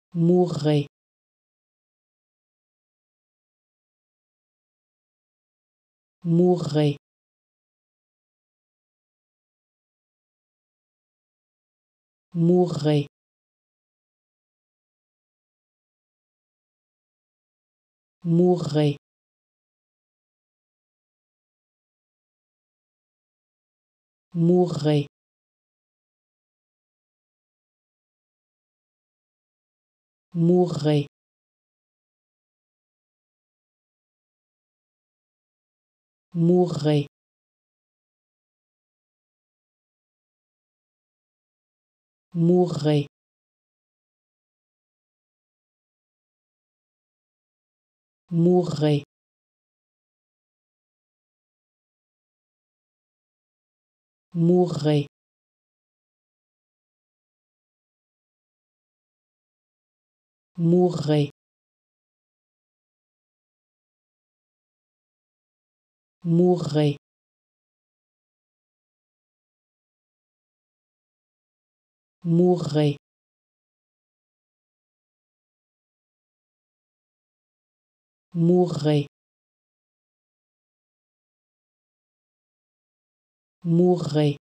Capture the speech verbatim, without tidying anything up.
Mourrez, Mourrez, Mourrez, Mourrez, Mourrez, Mourrez, Mourrez, Mourrez, Mourrez, Mourrez, Mourrez, Mourrez, Mourrez, Mourrez, Mourrez,